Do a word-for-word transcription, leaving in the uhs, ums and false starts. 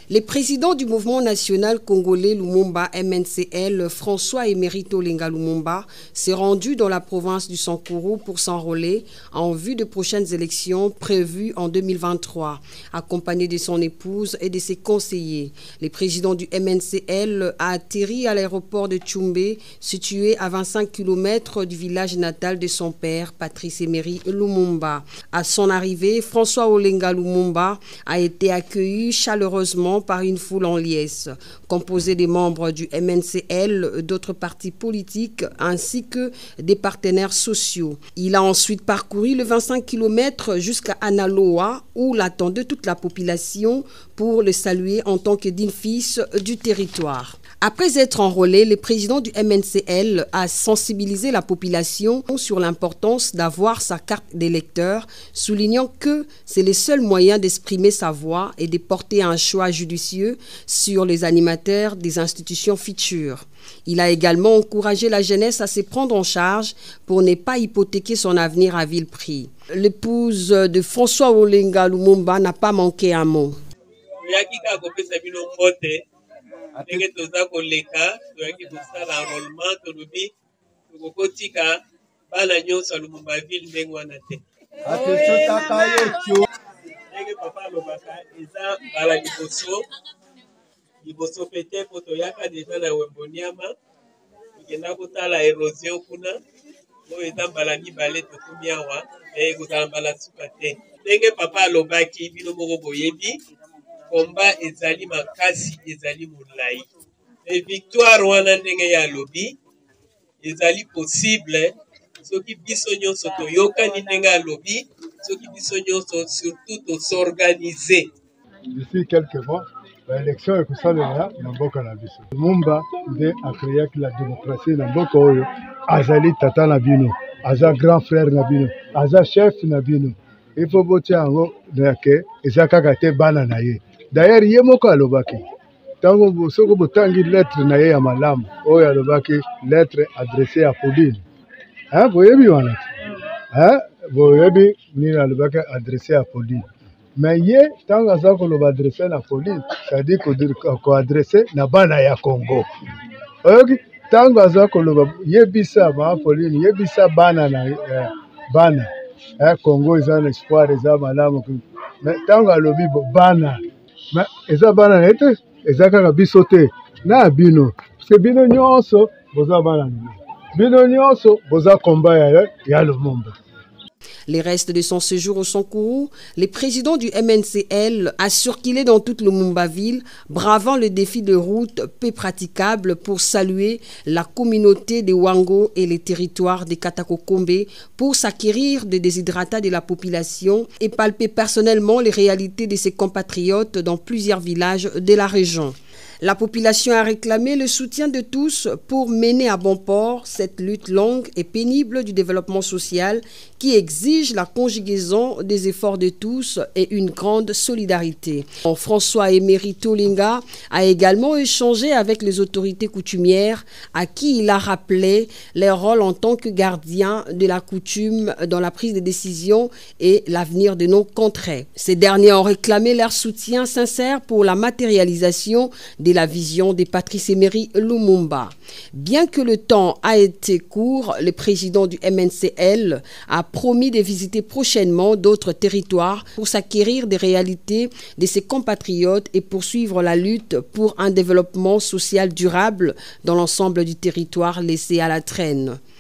Le président du mouvement national congolais Lumumba M N C L, François Emerito Olenga Lumumba, s'est rendu dans la province du Sankuru pour s'enrôler en vue de prochaines élections prévues en deux mille vingt-trois, accompagné de son épouse et de ses conseillers. Le président du M N C L a atterri à l'aéroport de Tchoumbé, situé à vingt-cinq kilomètres du village natal de son père, Patrice Emery Lumumba. À son arrivée, François Olenga Lumumba a été accueilli chaleureusement par une foule en liesse, composée des membres du M N C L, d'autres partis politiques ainsi que des partenaires sociaux. Il a ensuite parcouru le vingt-cinq kilomètres jusqu'à Analoa où l'attendait toute la population pour le saluer en tant que digne fils du territoire. Après être enrôlé, le président du M N C L a sensibilisé la population sur l'importance d'avoir sa carte d'électeur, soulignant que c'est le seul moyen d'exprimer sa voix et de porter un choix judicieux sur les animateurs des institutions futures. Il a également encouragé la jeunesse à se prendre en charge pour ne pas hypothéquer son avenir à vil prix. L'épouse de François Olenga Lumumba n'a pas manqué un mot. ndenge toza koleka toyaki kosala enrôlement tolobi tokokotika bana nyonso ya Lumumba ville ndenge wana te ndenge papa alobaka eza mbala liboso liboso pete po toyaka deja na Wemboniama tokenda kotala érosion kuna oyo eza mbala mibale tokumi awa me kozala mbala suka te ndenge papa alobaki bino moko boyebi komba ezali makasi ezali mulai et victoire wana ndenge ya lobi ezali possible soki biso nyonso toyokani ndenge ya lobi soki biso nyonso surtout to s'organiser. D'ici quelques mois l'élection ekosalela na mboka na biso. Lumumba nde akreaki la démocratie na mboka oyo azali tata na bino aza grand frère na bino aza chef na bino il faut botia yango ke eza kaka te bana na ye. D'ailleurs, ye moko alobaki tango soko botangi lettre na ye ya malamu oyo alobaki lettre adressée à Pauline. Hein, boyebi wana hein, boyebi nini alobaki adressée à Pauline. Mais ye tango aza koloba adressé na Pauline, c'est-à-dire ko adressé na bana ya Congo. Oyoki tango aza koloba yebisa ba Pauline yebisa bana na eh, bana hein, Congo eza un espoir eza malamu. Mais tango alobi bana mais eza bana na ete eza kaka biso te na bino parce que bino nyonso boza bana bino nyonso boza komba ya ya Lumumba. Les restes de son séjour au Sankuru, le président du M N C L a circulé dans toute Lumumba-ville, bravant le défi de route peu praticable pour saluer la communauté des Wango et les territoires des Katakokombe pour s'acquérir des déshydratats de la population et palper personnellement les réalités de ses compatriotes dans plusieurs villages de la région. La population a réclamé le soutien de tous pour mener à bon port cette lutte longue et pénible du développement social qui exige la conjugaison des efforts de tous et une grande solidarité. François Emerito Olenga a également échangé avec les autorités coutumières à qui il a rappelé leur rôle en tant que gardien de la coutume dans la prise de décision et l'avenir de nos contrées. Ces derniers ont réclamé leur soutien sincère pour la matérialisation de la vision de Patrice Emery Lumumba. Bien que le temps a été court, le président du M N C L a promis de visiter prochainement d'autres territoires pour s'acquérir des réalités de ses compatriotes et poursuivre la lutte pour un développement social durable dans l'ensemble du territoire laissé à la traîne.